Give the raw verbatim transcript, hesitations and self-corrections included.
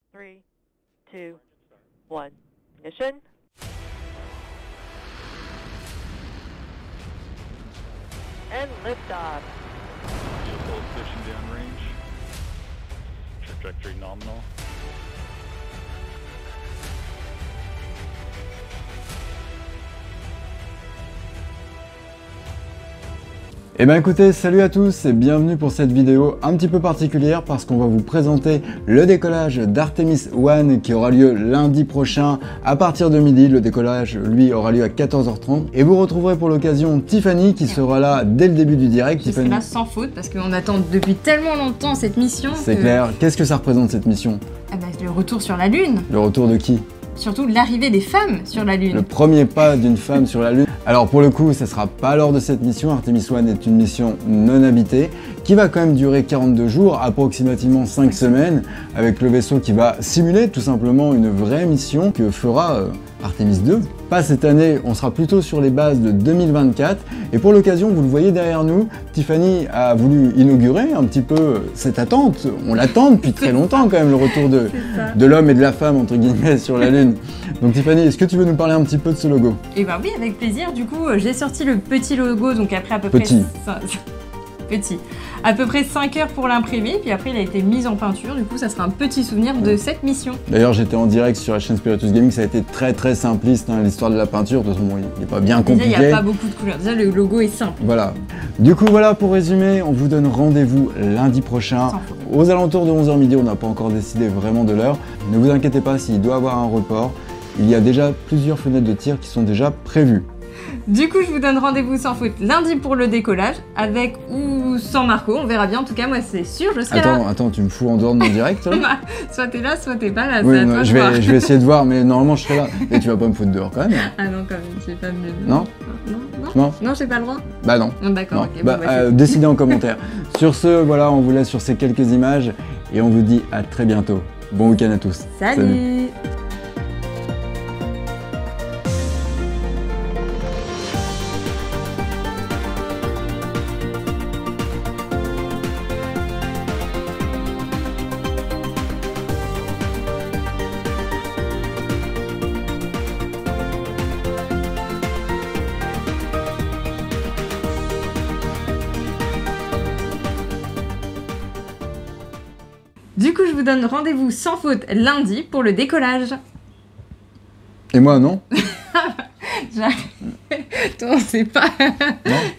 three, two, one. Ignition. And liftoff. Coefficient downrange. Trajectory nominal. Eh bien écoutez, salut à tous et bienvenue pour cette vidéo un petit peu particulière parce qu'on va vous présenter le décollage d'Artemis un qui aura lieu lundi prochain à partir de midi. Le décollage, lui, aura lieu à quatorze heures trente. Et vous retrouverez pour l'occasion Tiffany qui sera là dès le début du direct. Je serai là sans faute parce qu'on attend depuis tellement longtemps cette mission. C'est que... clair. Qu'est-ce que ça représente cette mission? Ah bah, le retour sur la Lune. Le retour de qui? Surtout l'arrivée des femmes sur la Lune. Le premier pas d'une femme sur la Lune. Alors pour le coup, ça sera pas lors de cette mission. Artemis un est une mission non habitée qui va quand même durer quarante-deux jours, approximativement cinq semaines, avec le vaisseau qui va simuler tout simplement une vraie mission que fera euh, Artemis deux. Pas cette année, on sera plutôt sur les bases de deux mille vingt-quatre. Et pour l'occasion, vous le voyez derrière nous, Tiffany a voulu inaugurer un petit peu cette attente. On l'attend depuis très longtemps quand même, le retour de, de l'homme et de la femme, entre guillemets, sur la Lune. Donc Tiffany, est-ce que tu veux nous parler un petit peu de ce logo? Eh ben oui, avec plaisir. Du coup, j'ai sorti le petit logo, donc après à peu Petit. près... Petit. À peu près cinq heures pour l'imprimer, puis après il a été mis en peinture, du coup ça sera un petit souvenir de cette mission. D'ailleurs j'étais en direct sur la chaîne Spiritus Gaming, ça a été très très simpliste, hein, l'histoire de la peinture, de toute façon bon, il n'est pas bien compliqué. Déjà il n'y a pas beaucoup de couleurs, déjà le logo est simple. Voilà. Du coup voilà, pour résumer, on vous donne rendez-vous lundi prochain, aux alentours de onze heures midi, on n'a pas encore décidé vraiment de l'heure. Ne vous inquiétez pas s'il doit y avoir un report, il y a déjà plusieurs fenêtres de tir qui sont déjà prévues. Du coup, je vous donne rendez-vous sans faute lundi pour le décollage, avec ou sans Marco, on verra bien. En tout cas, moi, c'est sûr, je serai attends, là. Attends, tu me fous en dehors de mon direct là? Bah, soit t'es là, soit t'es pas là. Oui, à non, toi je, de voir. vais, je vais essayer de voir, mais normalement je serai là. Et tu vas pas me foutre dehors quand même? Ah non, quand même, j'ai pas de... Non? Non, non, Non, non, j'ai pas le droit. Bah non. Non, d'accord, ok. Bah, bon, bah, euh, décidez en commentaire. Sur ce, voilà, on vous laisse sur ces quelques images et on vous dit à très bientôt. Bon week-end à tous. Salut, Salut. Du coup, je vous donne rendez-vous sans faute lundi pour le décollage. Et moi, non? Toi, on sait pas. Non.